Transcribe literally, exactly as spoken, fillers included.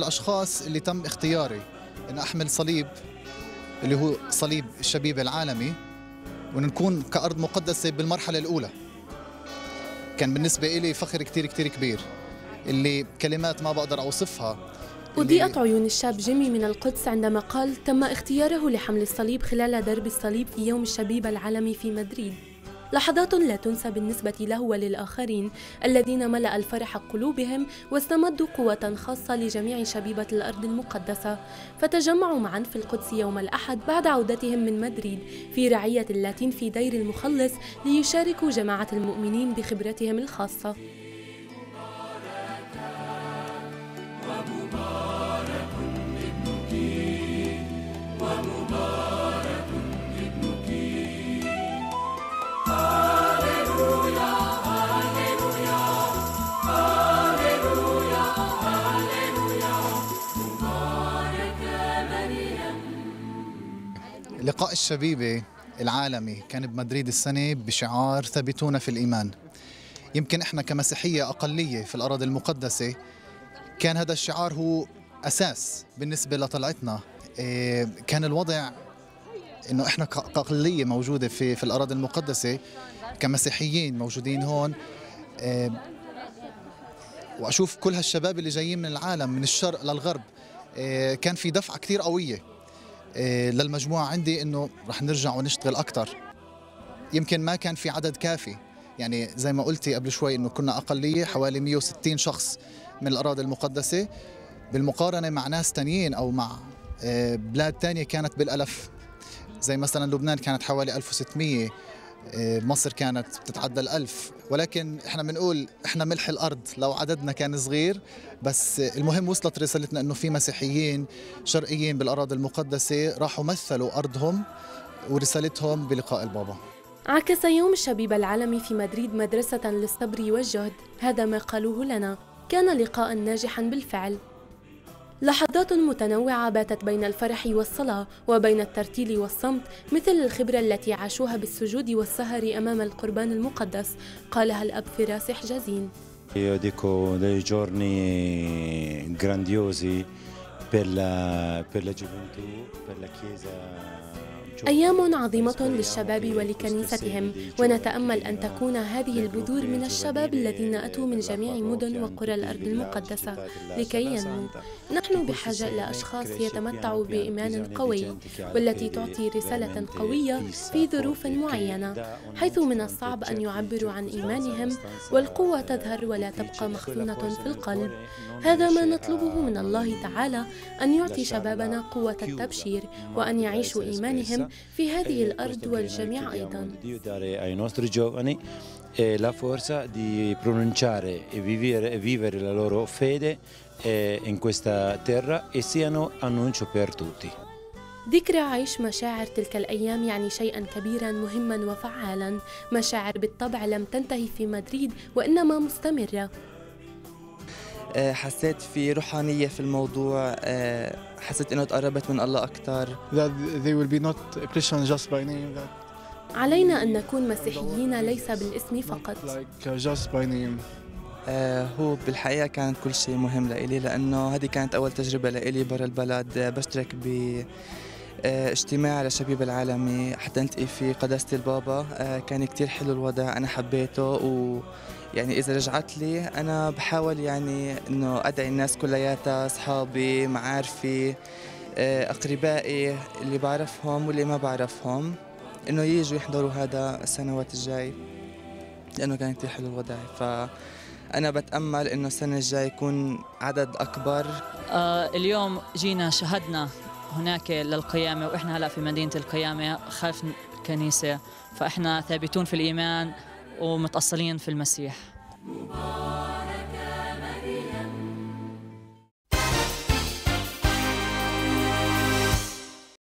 الأشخاص اللي تم اختياري أن أحمل صليب اللي هو صليب الشبيبة العالمي، ونكون كأرض مقدسة بالمرحلة الأولى، كان بالنسبة إلي فخر كتير كتير كبير اللي كلمات ما بقدر أوصفها. أضيئت عيون الشاب جيمي من القدس عندما قال تم اختياره لحمل الصليب خلال درب الصليب في يوم الشبيبة العالمي في مدريد. لحظات لا تنسى بالنسبة له وللآخرين الذين ملأ الفرح قلوبهم واستمدوا قوة خاصة لجميع شبيبة الأرض المقدسة، فتجمعوا معا في القدس يوم الأحد بعد عودتهم من مدريد في رعية اللاتين في دير المخلص ليشاركوا جماعة المؤمنين بخبرتهم الخاصة. لقاء الشبيبة العالمي كان بمدريد السنة بشعار ثبتونا في الإيمان. يمكن إحنا كمسيحية أقلية في الأراضي المقدسة كان هذا الشعار هو أساس بالنسبة لطلعتنا. كان الوضع إنه إحنا كأقلية موجودة في في الأراضي المقدسة كمسيحيين موجودين هون، وأشوف كل هالشباب اللي جايين من العالم من الشرق للغرب، كان في دفعة كتير قوية للمجموعة عندي إنه رح نرجع ونشتغل أكتر. يمكن ما كان في عدد كافي، يعني زي ما قلتي قبل شوي إنه كنا أقلية حوالي مئة وستين شخص من الأراضي المقدسة، بالمقارنة مع ناس تانيين أو مع بلاد تانية كانت بالألف، زي مثلا لبنان كانت حوالي ألف وستمئة، مصر كانت بتتعدى الألف. ولكن إحنا بنقول إحنا ملح الأرض لو عددنا كان صغير، بس المهم وصلت رسالتنا إنه في مسيحيين شرقيين بالأراضي المقدسة راحوا مثلوا أرضهم ورسالتهم بلقاء البابا. عكس يوم الشبيبة العالمي في مدريد مدرسة للصبر والجهد، هذا ما قالوه لنا، كان لقاء ناجحا بالفعل. لحظات متنوعة باتت بين الفرح والصلاة وبين الترتيل والصمت، مثل الخبرة التي عاشوها بالسجود والسهر أمام القربان المقدس، قالها الأب فراس حجازين. Io dico dei giorni grandiosi per la per la gioventù, per la Chiesa. أيام عظيمة للشباب ولكنيستهم، ونتأمل أن تكون هذه البذور من الشباب الذين أتوا من جميع مدن وقرى الأرض المقدسة لكي ينموا. نحن بحاجة إلى أشخاص يتمتعوا بإيمان قوي، والتي تعطي رسالة قوية في ظروف معينة، حيث من الصعب أن يعبروا عن إيمانهم، والقوة تظهر ولا تبقى مخزونة في القلب. هذا ما نطلبه من الله تعالى، أن يعطي شبابنا قوة التبشير وأن يعيشوا إيمانهم في هذه الأرض والجميع أيضا. ai nostri giovani la forza di pronunciare e vivere e vivere la loro fede in questa terra e siano annuncio per tutti. ذكرى عيش مشاعر تلك الأيام يعني شيئا كبيرا مهما وفعالا. مشاعر بالطبع لم تنتهي في مدريد وإنما مستمرة. حسيت في روحانية في الموضوع، حسيت إنه تقربت من الله أكثر. علينا أن نكون مسيحيين ليس بالاسم فقط. هو بالحقيقة كانت كل شيء مهم لإلي، لأنه هذه كانت أول تجربة لإلي برا البلد بشترك ب اجتماع للشبيبة العالمي حتى نلتقي في قداسة البابا. كان كتير حلو الوضع، أنا حبيته، و يعني إذا رجعت لي أنا بحاول يعني إنه أدعي الناس كلياتها، أصحابي، معارفي، أقربائي اللي بعرفهم واللي ما بعرفهم، إنه ييجوا يحضروا هذا السنوات الجاي، لأنه كان كتير حلو الوضع. فأنا بتأمل إنه السنة الجاي يكون عدد أكبر. آه اليوم جينا شهدنا هناك للقيامة، وإحنا هلأ في مدينة القيامة خلف الكنيسة، فإحنا ثابتون في الإيمان ومتأصلين في المسيح.